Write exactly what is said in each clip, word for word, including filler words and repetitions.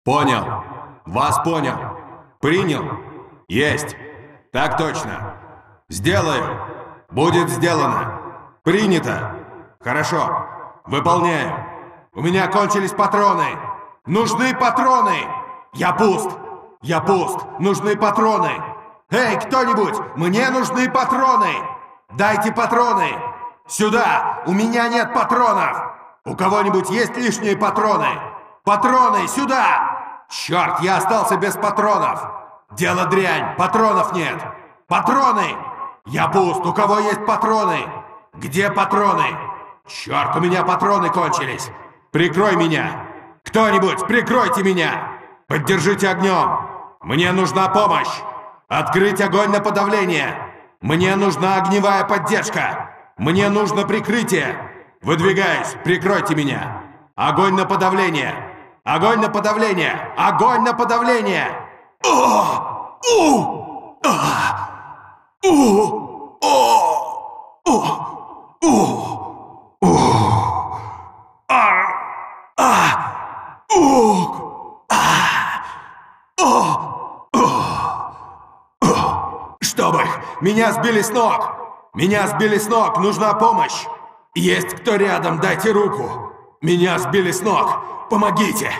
Понял. Вас понял. Принял. Есть. Так точно. Сделаю. Будет сделано. Принято. Хорошо. Выполняю. У меня кончились патроны. Нужны патроны. Я пуст. Я пуст. Нужны патроны. Эй, кто-нибудь, мне нужны патроны. Дайте патроны. Сюда. У меня нет патронов. У кого-нибудь есть лишние патроны? Патроны, сюда! Черт, я остался без патронов. Дело дрянь, патронов нет. Патроны! Я пуст, у кого есть патроны? Где патроны? Черт, у меня патроны кончились. Прикрой меня. Кто-нибудь, прикройте меня. Поддержите огнем. Мне нужна помощь. Открыть огонь на подавление. Мне нужна огневая поддержка. Мне нужно прикрытие. Выдвигаюсь, прикройте меня. Огонь на подавление. Огонь на подавление. Огонь на подавление. О! У! А! У! О! О! У! У! А! А! У! А! О! О! Чтобы их! Меня сбили с ног! Меня сбили с ног! Нужна помощь! Есть кто рядом? Дайте руку! Меня сбили с ног! Помогите!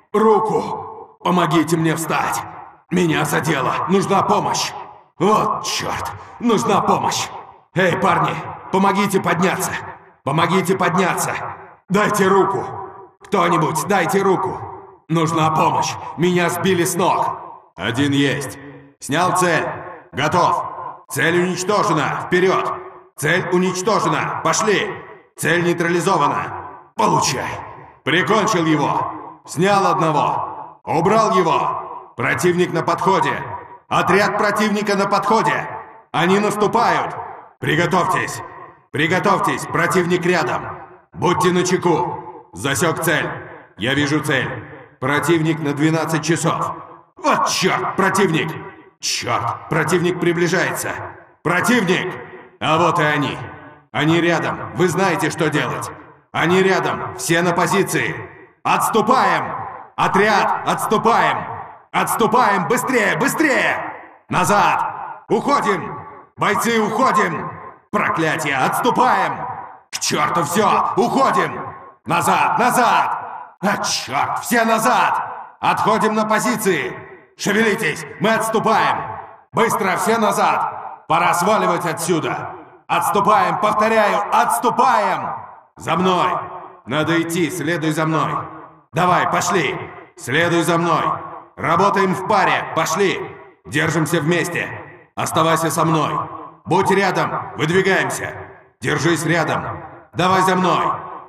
Руку! Помогите мне встать! Меня задело! Нужна помощь! Вот черт! Нужна помощь! Эй, парни! Помогите подняться! Помогите подняться! Дайте руку! Кто-нибудь, дайте руку! Нужна помощь! Меня сбили с ног! Один есть! Снял цель! Готов! Цель уничтожена! Вперед! Цель уничтожена! Пошли! Цель нейтрализована! Получай! Прикончил его! Снял одного! Убрал его! Противник на подходе! Отряд противника на подходе! Они наступают! Приготовьтесь! Приготовьтесь! Противник рядом! Будьте начеку! Засек цель! Я вижу цель! Противник на двенадцать часов! Вот черт! Противник! Черт! Противник приближается! Противник! А вот и они! Они рядом! Вы знаете, что делать! Они рядом! Все на позиции! Отступаем! Отряд! Отступаем! Отступаем! Быстрее! Быстрее! Назад! Уходим! Бойцы, уходим! Проклятие! Отступаем! К черту все! Уходим! Назад! Назад! А черт! Все назад! Отходим на позиции! Шевелитесь! Мы отступаем! Быстро! Все назад! Пора сваливать отсюда! Отступаем! Повторяю! Отступаем! За мной! Надо идти! Следуй за мной! Давай, пошли! Следуй за мной! Работаем в паре! Пошли! Держимся вместе! Оставайся со мной! Будь рядом! Выдвигаемся! Держись рядом! Давай за мной!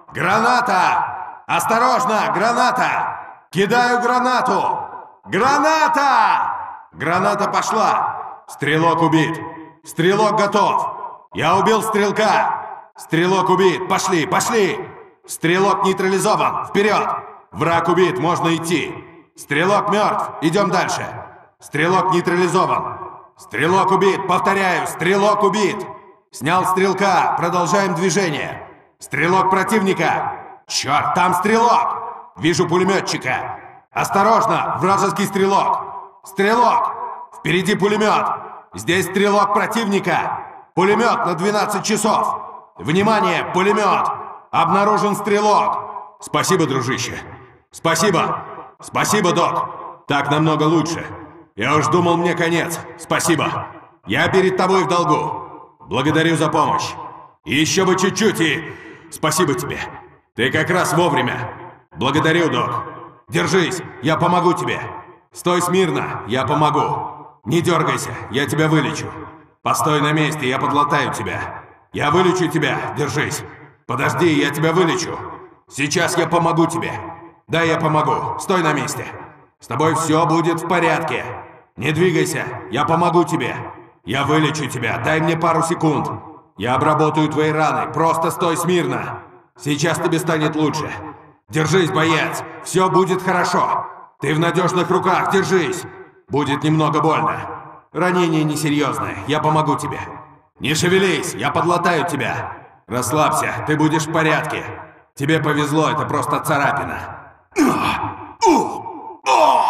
Граната! Осторожно! Граната! Кидаю гранату! Граната! Граната пошла! Стрелок убит! Стрелок готов! Я убил стрелка! Стрелок убит! Пошли! Пошли! Стрелок нейтрализован! Вперед! Враг убит! Можно идти! Стрелок мертв! Идем дальше! Стрелок нейтрализован! Стрелок убит! Повторяю! Стрелок убит! Снял стрелка! Продолжаем движение! Стрелок противника! Черт, там стрелок! Вижу пулеметчика! Осторожно! Вражеский стрелок! Стрелок! Впереди пулемет! Здесь стрелок противника! Пулемет на двенадцать часов! Внимание! Пулемет! Обнаружен стрелок! Спасибо, дружище! Спасибо! Спасибо, док! Так намного лучше! Я уж думал, мне конец! Спасибо! Я перед тобой в долгу! Благодарю за помощь! Еще бы чуть-чуть и... Спасибо тебе! Ты как раз вовремя! Благодарю, док! Держись! Я помогу тебе! Стой смирно! Я помогу! Не дергайся! Я тебя вылечу! Постой на месте! Я подлатаю тебя! Я вылечу тебя! Держись! Подожди, я тебя вылечу! Сейчас я помогу тебе! Да, я помогу! Стой на месте! С тобой все будет в порядке! Не двигайся! Я помогу тебе! Я вылечу тебя! Дай мне пару секунд! Я обработаю твои раны! Просто стой смирно! Сейчас тебе станет лучше! Держись, боец! Все будет хорошо! Ты в надежных руках! Держись! Будет немного больно! Ранение несерьезное! Я помогу тебе! Не шевелись! Я подлатаю тебя! Расслабься! Ты будешь в порядке! Тебе повезло! Это просто царапина!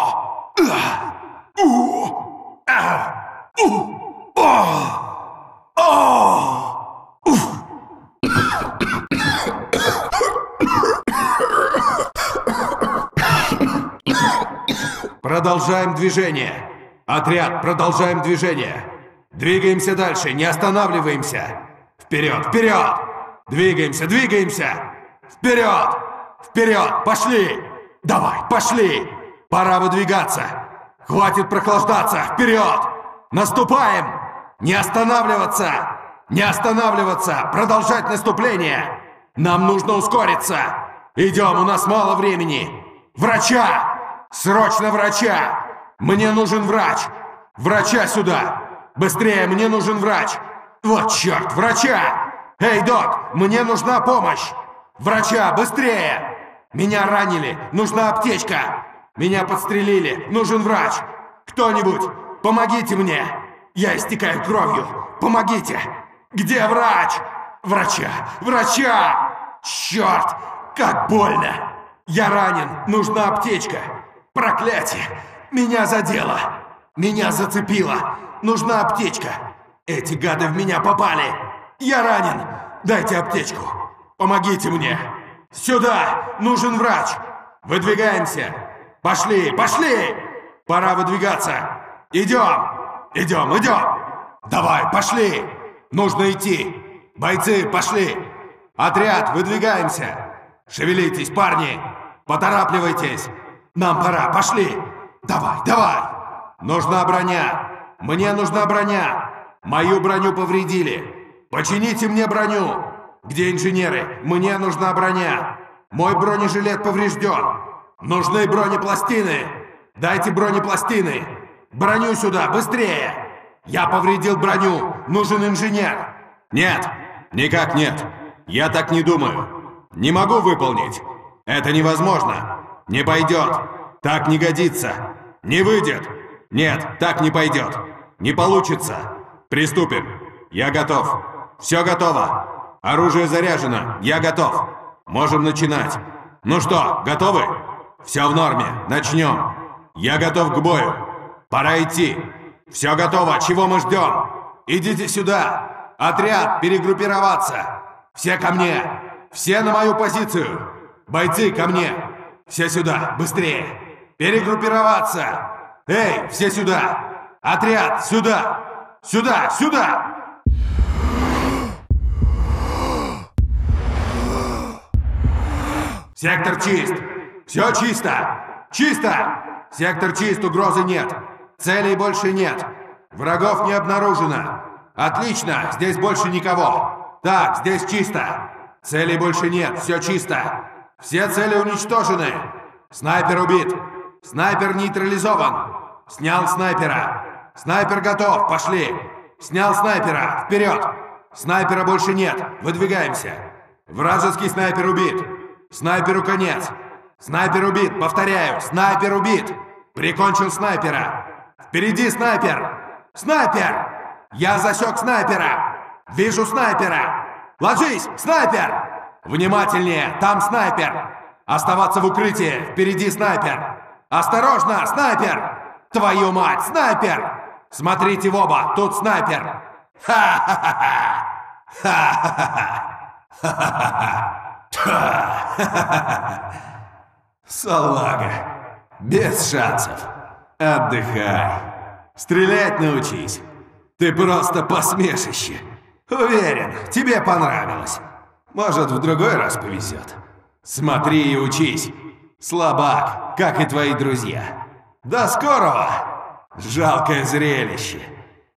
Продолжаем движение. Отряд, продолжаем движение. Двигаемся дальше, не останавливаемся. Вперед, вперед! Двигаемся, двигаемся! Вперед! Вперед! Пошли! Давай, пошли! Пора выдвигаться! Хватит прохлаждаться! Вперед! Наступаем! Не останавливаться! Не останавливаться! Продолжать наступление! Нам нужно ускориться! Идем, у нас мало времени! Врача! Срочно врача! Мне нужен врач! Врача сюда! Быстрее, мне нужен врач! Вот черт, врача! Эй, док, мне нужна помощь! Врача, быстрее! Меня ранили, нужна аптечка! Меня подстрелили, нужен врач! Кто-нибудь, помогите мне! Я истекаю кровью! Помогите! Где врач? Врача! Врача! Черт! Как больно! Я ранен! Нужна аптечка! Проклятие! Меня задело! Меня зацепило! Нужна аптечка! Эти гады в меня попали! Я ранен! Дайте аптечку! Помогите мне! Сюда! Нужен врач! Выдвигаемся! Пошли! Пошли! Пора выдвигаться! Идем! Идем! Идем! Давай, пошли! Нужно идти! Бойцы, пошли! Отряд, выдвигаемся! Шевелитесь, парни! Поторапливайтесь! Нам пора, пошли! Давай, давай! Нужна броня! Мне нужна броня! Мою броню повредили! Почините мне броню! Где инженеры? Мне нужна броня! Мой бронежилет поврежден! Нужны бронепластины! Дайте бронепластины! Броню сюда, быстрее! Я повредил броню! Нужен инженер! Нет! Никак нет! Я так не думаю! Не могу выполнить! Это невозможно! Не пойдет! Так не годится! Не выйдет! Нет, так не пойдет! Не получится! Приступим! Я готов! Все готово! Оружие заряжено! Я готов! Можем начинать! Ну что, готовы? Все в норме! Начнем! Я готов к бою! Пора идти! Все готово! Чего мы ждем? Идите сюда! Отряд, перегруппироваться! Все ко мне! Все на мою позицию! Бойцы, ко мне! Все сюда! Быстрее! Перегруппироваться! Эй, все сюда! Отряд, сюда! Сюда, сюда! Сектор чист! Все чисто! Чисто! Сектор чист, угрозы нет! Целей больше нет! Врагов не обнаружено! Отлично! Здесь больше никого! Так, здесь чисто! Целей больше нет, все чисто! Все цели уничтожены! Снайпер убит! Снайпер нейтрализован! Снял снайпера! Снайпер готов, пошли! Снял снайпера, вперед! Снайпера больше нет, выдвигаемся! Вражеский снайпер убит! Снайперу конец! Снайпер убит, повторяю, снайпер убит! Прикончил снайпера! Впереди снайпер! Снайпер! Я засек снайпера! Вижу снайпера! Ложись, снайпер! Внимательнее, там снайпер! Оставаться в укрытии, впереди снайпер! Осторожно, снайпер! Твою мать, снайпер! Смотрите в оба, тут снайпер! Ха-ха-ха! Ха-ха-ха! Салага, без шансов. Отдыхай. Стрелять научись. Ты просто посмешище. Уверен, тебе понравилось. Может, в другой раз повезет. Смотри и учись. Слабак, как и твои друзья. До скорого! Жалкое зрелище.